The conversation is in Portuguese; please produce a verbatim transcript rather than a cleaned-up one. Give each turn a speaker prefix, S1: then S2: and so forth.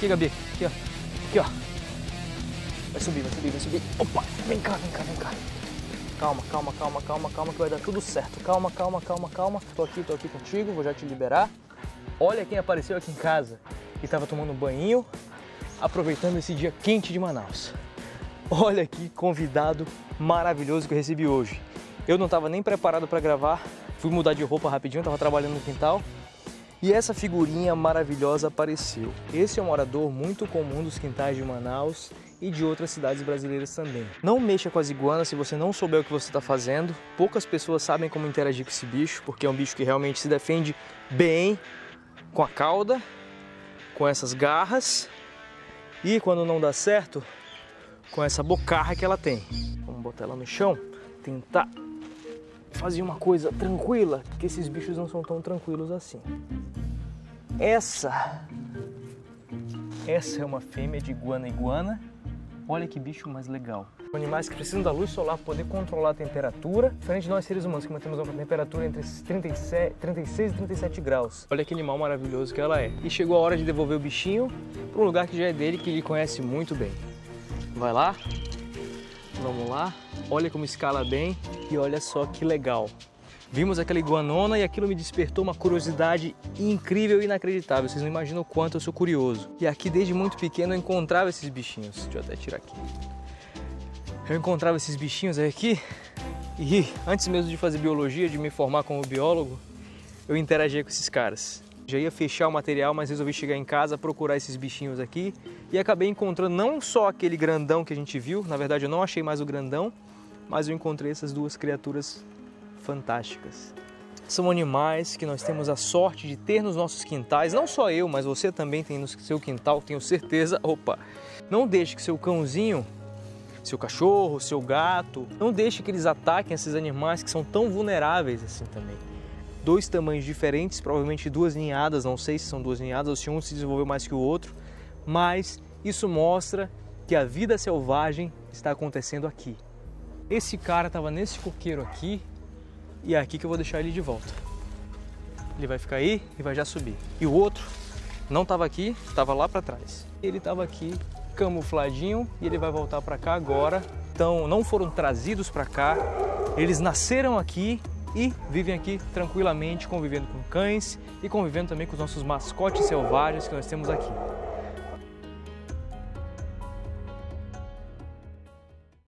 S1: Aqui, Gabi. Aqui, ó. Aqui, ó. Vai subir, vai subir, vai subir. Opa! Vem cá, vem cá, vem cá. Calma, calma, calma, calma, calma, que vai dar tudo certo. Calma, calma, calma, calma. Tô aqui, tô aqui contigo, vou já te liberar. Olha quem apareceu aqui em casa e tava tomando um banho, aproveitando esse dia quente de Manaus. Olha que convidado maravilhoso que eu recebi hoje. Eu não estava nem preparado para gravar, fui mudar de roupa rapidinho, estava trabalhando no quintal. E essa figurinha maravilhosa apareceu. Esse é um morador muito comum dos quintais de Manaus e de outras cidades brasileiras também. Não mexa com as iguanas se você não souber o que você está fazendo. Poucas pessoas sabem como interagir com esse bicho, porque é um bicho que realmente se defende bem com a cauda, com essas garras e, quando não dá certo, com essa bocarra que ela tem. Vamos botar ela no chão, tentar fazer uma coisa tranquila, porque esses bichos não são tão tranquilos assim. Essa, essa é uma fêmea de iguana-iguana. Olha que bicho mais legal. Animais que precisam da luz solar para poder controlar a temperatura, diferente de nós seres humanos que mantemos uma temperatura entre trinta e sete, trinta e seis e trinta e sete graus. Olha que animal maravilhoso que ela é. E chegou a hora de devolver o bichinho para um lugar que já é dele, que ele conhece muito bem. Vai lá, vamos lá. Olha como escala bem e olha só que legal. Vimos aquela iguanona e aquilo me despertou uma curiosidade incrível e inacreditável. Vocês não imaginam o quanto eu sou curioso. E aqui desde muito pequeno eu encontrava esses bichinhos. Deixa eu até tirar aqui. Eu encontrava esses bichinhos aqui e antes mesmo de fazer biologia, de me formar como biólogo, eu interagia com esses caras. Já ia fechar o material, mas resolvi chegar em casa, procurar esses bichinhos aqui e acabei encontrando não só aquele grandão que a gente viu, na verdade eu não achei mais o grandão, mas eu encontrei essas duas criaturas fantásticas. São animais que nós temos a sorte de ter nos nossos quintais, não só eu, mas você também tem no seu quintal, tenho certeza. Opa! Não deixe que seu cãozinho, seu cachorro, seu gato, não deixe que eles ataquem esses animais que são tão vulneráveis assim também. Dois tamanhos diferentes, provavelmente duas ninhadas, não sei se são duas ninhadas ou se um se desenvolveu mais que o outro, mas isso mostra que a vida selvagem está acontecendo aqui. Esse cara estava nesse coqueiro aqui e é aqui que eu vou deixar ele de volta. Ele vai ficar aí e vai já subir. E o outro não estava aqui, estava lá para trás. Ele estava aqui camufladinho e ele vai voltar para cá agora. Então não foram trazidos para cá, eles nasceram aqui e vivem aqui tranquilamente, convivendo com cães e convivendo também com os nossos mascotes selvagens que nós temos aqui.